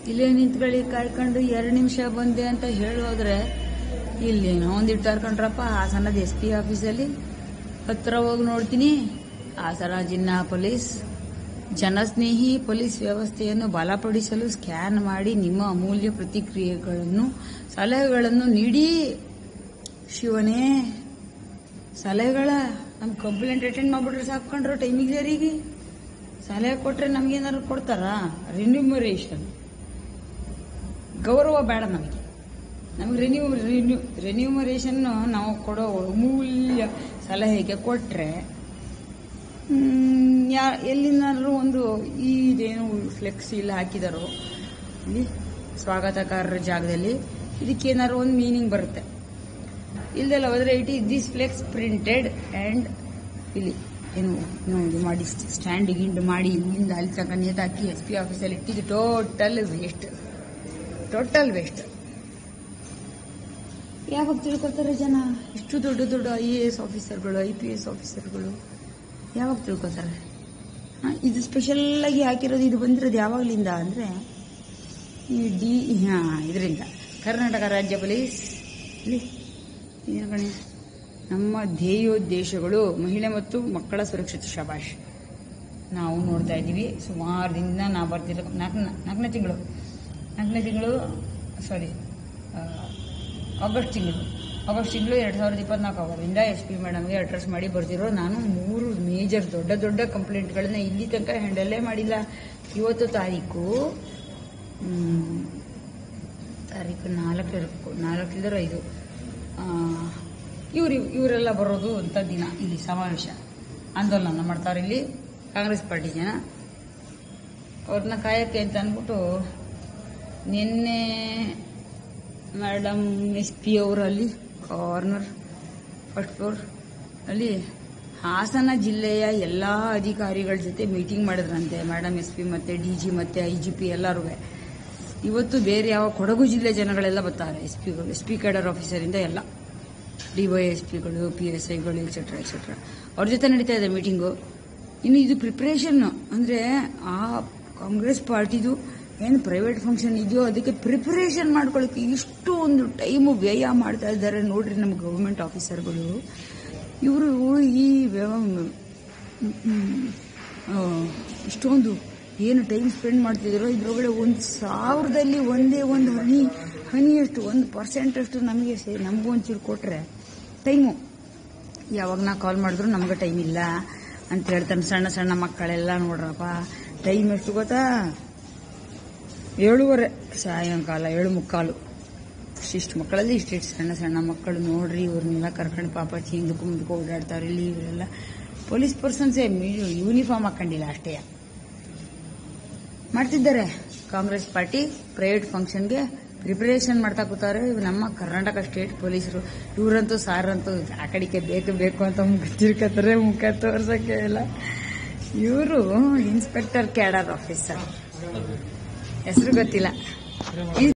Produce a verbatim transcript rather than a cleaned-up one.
ಇಲ್ಲೇ ನಿಂತ್ಕೊಳ್ಳಿ ಕಾಯ್ಕೊಂಡು ಎರಡು ನಿಮಿಷ ಬಂದೆ ಅಂತ ಹೇಳೋದ್ರೆ ಇಲ್ಲೇನೋ ಒಂದಿಟ್ಟು ಕರ್ಕೊಂಡ್ರಪ್ಪ ಹಾಸನದ ಎಸ್ ಪಿ ಆಫೀಸಲ್ಲಿ ಹತ್ರ ಹೋಗಿ ನೋಡ್ತೀನಿ. ಹಾಸನ ಜಿಲ್ಲಾ ಪೊಲೀಸ್ ಜನಸ್ನೇಹಿ ಪೊಲೀಸ್ ವ್ಯವಸ್ಥೆಯನ್ನು ಬಲಪಡಿಸಲು ಸ್ಕ್ಯಾನ್ ಮಾಡಿ ನಿಮ್ಮ ಅಮೂಲ್ಯ ಪ್ರತಿಕ್ರಿಯೆಗಳನ್ನು ಸಲಹೆಗಳನ್ನು ನೀಡಿ. ಶಿವನೇ, ಸಲಹೆಗಳ ನಮ್ ಕಂಪ್ಲೇಂಟ್ ಅಟೆಂಡ್ ಮಾಡ್ಬಿಟ್ರೆ ಸಾಕೊಂಡ್ರು ಟೈಮಿಗೆ ಸರಿಗೆ ಸಲಹೆ ಕೊಟ್ರೆ ನಮ್ಗೇನಾದ್ರು ಕೊಡ್ತಾರಾ? ರಿನ್ಯೂಮರೇಷನ್ ಗೌರವ ಬೇಡ ನಮಗೆ. ನಮ್ಗೆ ರಿನ್ಯೂ ರಿನ್ಯೂ ರಿನ್ಯೂಮರೇಷನ್ ನಾವು ಕೊಡೋ ಅಮೂಲ್ಯ ಸಲಹೆಗೆ ಕೊಟ್ರೆ ಯಾ ಎಲ್ಲಿನಾದ್ರೂ ಒಂದು ಇದೇನು ಫ್ಲೆಕ್ಸ್ ಇಲ್ಲ ಹಾಕಿದಾರೋ ಇಲ್ಲಿ ಸ್ವಾಗತಕಾರರ ಜಾಗದಲ್ಲಿ ಇದಕ್ಕೇನಾದ್ರು ಒಂದು ಮೀನಿಂಗ್ ಬರುತ್ತೆ. ಇಲ್ದೆಲ್ಲ ಹೋದ್ರೆ it is this flex printed and ಇಲ್ಲಿ ಏನು ಇದು ಮಾಡಿ ಸ್ಟ್ಯಾಂಡ್ ಗಿಂಡ್ ಮಾಡಿ ಇಲ್ಲಿಂದ ಅಲ್ಲಿ ತನಕ ನೇತಾಕಿ ಎಸ್ ಪಿ ಆಫೀಸಲ್ಲಿ ಇಟ್ಟಿದ್ದು ಟೋಟಲ್ ವೇಸ್ಟ್ ಟೋಟಲ್ ವೇಸ್ಟ್. ಯಾವಾಗ ತಿಳ್ಕೊತಾರೆ ಜನ? ಇಷ್ಟು ದೊಡ್ಡ ದೊಡ್ಡ ಐ ಎ ಎಸ್ ಆಫೀಸರ್ಗಳು ಐ ಪಿ ಎಸ್ ಆಫೀಸರ್ಗಳು ಯಾವಾಗ ತಿಳ್ಕೊತಾರೆ? ಇದು ಸ್ಪೆಷಲ್ ಆಗಿ ಹಾಕಿರೋದು, ಇದು ಬಂದಿರೋದು ಯಾವಾಗಲಿಂದ ಅಂದ್ರೆ ಈ ಡಿ ಹಾ ಇದರಿಂದ ಕರ್ನಾಟಕ ರಾಜ್ಯ ಪೊಲೀಸ್ ಇಲ್ಲಿ ಗಣಿ ನಮ್ಮ ಧ್ಯೇಯೋದ್ದೇಶಗಳು ಮಹಿಳೆ ಮತ್ತು ಮಕ್ಕಳ ಸುರಕ್ಷತೆ. ಶಬಾಷ್. ನಾವು ನೋಡ್ತಾ ಇದ್ದೀವಿ ಸುಮಾರು ದಿನ ನಾವು ಬರ್ತಿರೋ ನಾಲ್ಕು ನಾಲ್ಕನೇ ತಿಂಗಳು ನಾಲ್ಕನೇ ತಿಂಗಳು ಸಾರಿ ಆಗಸ್ಟ್ ತಿಂಗಳು ಆಗಸ್ಟ್ ತಿಂಗಳು ಎರಡ್ ಸಾವಿರದ ಇಪ್ಪತ್ನಾಲ್ಕು ಅವರಿಂದ ಎಸ್ ಪಿ ಮೇಡಮ್ಗೆ ಅಡ್ರೆಸ್ ಮಾಡಿ ಬರ್ತಿರೋ ನಾನು ಮೂರು ಮೇಜರ್ ದೊಡ್ಡ ದೊಡ್ಡ ಕಂಪ್ಲೇಂಟ್ಗಳನ್ನ ಇಲ್ಲಿ ತನಕ ಹ್ಯಾಂಡಲ್ಲೇ ಮಾಡಿಲ್ಲ. ಇವತ್ತು ತಾರೀಕು ತಾರೀಕು ನಾಲ್ಕು ಇರಬೇಕು ನಾಲ್ಕರ ಐದು ಇವ್ರು ಇವರೆಲ್ಲ ಬರೋದು ಅಂತ ದಿನ ಇಲ್ಲಿ ಸಮಾವೇಶ ಆಂದೋಲನ ಮಾಡ್ತಾರೆ ಇಲ್ಲಿ ಕಾಂಗ್ರೆಸ್ ಪಾರ್ಟಿ ಜನ. ಅವ್ರನ್ನ ಕಾಯಕ್ಕೆ ಅಂತ ಅಂದ್ಬಿಟ್ಟು ನಿನ್ನೆ ಮೇಡಮ್ ಎಸ್ ಪಿ ಅವರಲ್ಲಿ ಕಾರ್ನರ್ ಫಸ್ಟ್ ಫ್ಲೋರ್ ಅಲ್ಲಿ ಹಾಸನ ಜಿಲ್ಲೆಯ ಎಲ್ಲ ಅಧಿಕಾರಿಗಳ ಜೊತೆ ಮೀಟಿಂಗ್ ಮಾಡಿದ್ರಂತೆ ಮೇಡಮ್ ಎಸ್ ಪಿ ಮತ್ತೆ ಡಿ ಜಿ ಮತ್ತೆ ಐ ಜಿ ಪಿ ಎಲ್ಲರೂ. ಇವತ್ತು ಬೇರೆ ಯಾವ ಕೊಡಗು ಜಿಲ್ಲೆ ಜನಗಳೆಲ್ಲ ಬರ್ತಾರೆ, ಎಸ್ ಪಿಗಳು ಎಸ್ ಪಿ ಕ್ಯಾಡರ್ ಆಫೀಸರಿಂದ ಎಲ್ಲ ಡಿವೈ ಎಸ್ ಪಿಗಳು ಪಿ ಎಸ್ ಐಗಳು ಎಕ್ಸೆಟ್ರಾ ಎಕ್ಸೆಟ್ರಾ ಅವ್ರ ಜೊತೆ ನಡೀತಾ ಇದೆ ಮೀಟಿಂಗು. ಇನ್ನು ಇದು ಪ್ರಿಪರೇಷನ್ ಅಂದ್ರೆ ಆ ಕಾಂಗ್ರೆಸ್ ಪಾರ್ಟಿದು ಏನು ಪ್ರೈವೇಟ್ ಫಂಕ್ಷನ್ ಇದೆಯೋ ಅದಕ್ಕೆ ಪ್ರಿಪರೇಷನ್ ಮಾಡ್ಕೊಳ್ಳೋಕೆ ಇಷ್ಟು ಒಂದು ಟೈಮು ವ್ಯಯ ಮಾಡ್ತಾ ಇದ್ದಾರೆ ನೋಡ್ರಿ ನಮ್ಮ ಗವರ್ಮೆಂಟ್ ಆಫೀಸರ್ಗಳು. ಇವರು ಈ ಇಷ್ಟೊಂದು ಏನು ಟೈಮ್ ಸ್ಪೆಂಡ್ ಮಾಡ್ತಿದ್ದಾರೋ ಇದ್ರೊಳಗಡೆ ಒಂದು ಸಾವಿರದಲ್ಲಿ ಒಂದೇ ಒಂದು ಹನಿ ಹನಿಯಷ್ಟು ಒಂದು ಪರ್ಸೆಂಟ್ ಅಷ್ಟು ನಮಗೆ ನಮಗೂ ಒಂಚೂರು ಕೊಟ್ರೆ ಟೈಮು ಯಾವಾಗ ನಾ ಕಾಲ್ ಮಾಡಿದ್ರು ನಮ್ಗೆ ಟೈಮ್ ಇಲ್ಲ ಅಂತ ಹೇಳ್ತಾನೆ. ಸಣ್ಣ ಸಣ್ಣ ಮಕ್ಕಳೆಲ್ಲ ನೋಡ್ರಪ್ಪ ಟೈಮ್ ಎಷ್ಟು ಗೊತ್ತಾ? ಏಳುವರೆ ಸಾಯಂಕಾಲ ಏಳು ಮುಕ್ಕಾಲು ಇಷ್ಟಿಷ್ಟು ಮಕ್ಕಳಲ್ಲಿ ಇಷ್ಟಿಷ್ಟು ಸಣ್ಣ ಸಣ್ಣ ಮಕ್ಕಳು ನೋಡ್ರಿ. ಇವ್ರನ್ನೆಲ್ಲ ಕರ್ಕೊಂಡು ಪಾಪ ಹಿಂದಕ್ಕೂ ಮುಂದಕ್ಕೂ ಓಡಾಡ್ತಾರೆ. ಇಲ್ಲಿ ಇವರೆಲ್ಲ ಪೊಲೀಸ್ ಪರ್ಸನ್ಸೇ ಯೂನಿಫಾರ್ಮ್ ಹಾಕೊಂಡಿಲ್ಲ ಅಷ್ಟೇ ಮಾಡ್ತಿದ್ದಾರೆ. ಕಾಂಗ್ರೆಸ್ ಪಾರ್ಟಿ ಪ್ರೈವೇಟ್ ಫಂಕ್ಷನ್ಗೆ ಪ್ರಿಪರೇಷನ್ ಮಾಡ್ತಾ ಕೂತಾರೆ ನಮ್ಮ ಕರ್ನಾಟಕ ಸ್ಟೇಟ್ ಪೊಲೀಸರು. ಇವರಂತೂ ಸಾರಂತೂ ಆ ಕಡೆಗೆ ಬೇಕು ಬೇಕು ಅಂತ ಮುಖ ತಿರ್ಕತ್ತಾರೆ, ಮುಖ ತೋರ್ಸಕ್ಕೆ ಇಲ್ಲ. ಇವರು ಇನ್ಸ್ಪೆಕ್ಟರ್ ಕ್ಯಾಡರ್ ಆಫೀಸರ್, ಹೆಸರು ಗೊತ್ತಿಲ್ಲ.